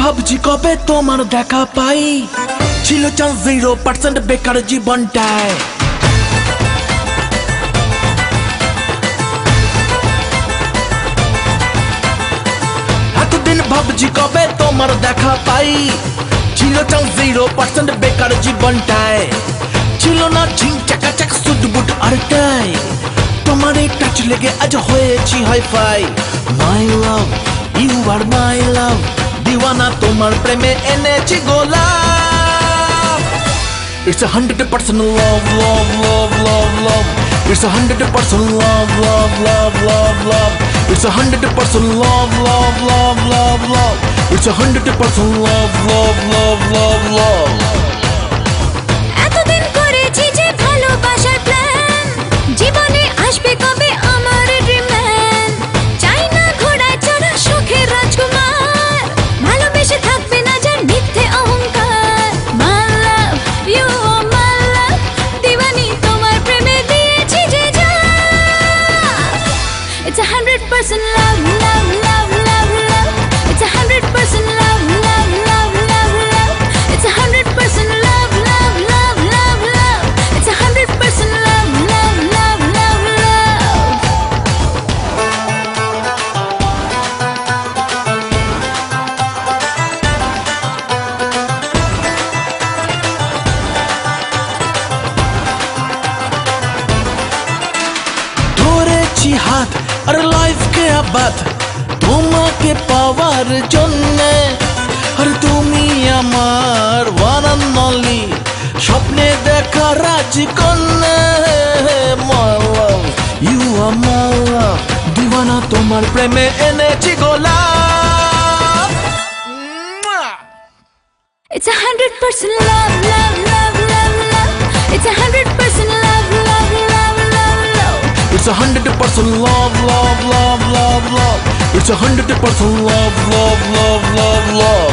ভাবছি কবে তোমার দেখা পাই, ছিল চান্স 0% বেকার জীবনটায়। এতদিন ভাবছি কবে তোমার দেখা পাই, ছিল চান্স 0% বেকার জীবনটায়। ছিল না ঝিং চাকা চাক সুট বুট আর টাই, তোমার এই টাচ লেগে আজ হয়েছি hi fi. My love you are my love, দিওয়ানা তোমার প্রেমে এনেছি গোলাপ। It's 100% love, love, love, love, love. It's 100% love, love, love, love, love. It's 100% love, love, love, love, love. It's 100% love, love, love, love, love. এতদিন করেছি যে ভালোবাসার plan, জীবনে আসবে কবে আমার ড্রিম ম্যান। চাই না ঘোড়ায় চড়া সুখের রাজকুমার, ভালোবেসে থাকবে না যার মিথ্যে অহংকার। My love, you are my love, দিওয়ানি তোমার প্রেমে দিয়েছি যে জান। It's 100% love, love, love, love, love. It's 100% love, love, love, love, love. It's 100% love, love, love, love, love. It's 100% love, love, love, love, love. ধরেছি হাত আর লাইফকে আবাদ তোমাকে পাওয়ার জন্যে, আর তুমি আমার ওয়ান অ্যান্ড অনলি স্বপ্নে দেখা রাজকন্যা। মাই love you are my love, দিওয়ানা তোমার প্রেমে এনেছি গোলাপ। It's 100% love, love, love, love, love. It's 100% love, love, love, love, love. It's 100% love, love, love, love, love. It's 100% love, love, love, love, love.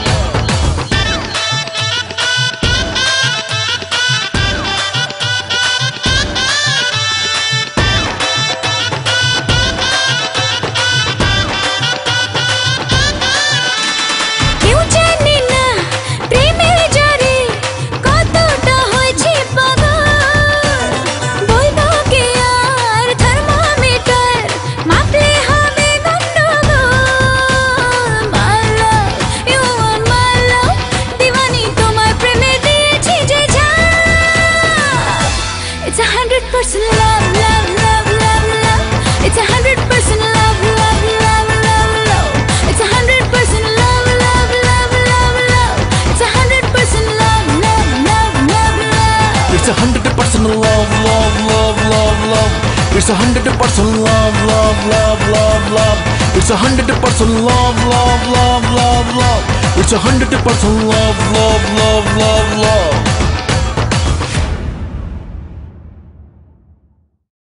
কেউ জানে না প্রেমের জ্বরে কতটা হয়েছে পাগল। বলবো কি আর থার্মোমিটার মাপলে হবে গন্ডগোল। My love, you are my love, দিওয়ানি তোমার প্রেমে দিয়েছি যে জান। It's 100% love, love, love, love, love. It's 100% love, love, love, love, love. It's 100% love, love, love, love, love. It's 100% love, love, love, love, love. It's 100% love, love, love, love, love. It's 100% love, love, love, love, love. It's 100% love, love, love, love, love. It's 100% love, love, love, love, love.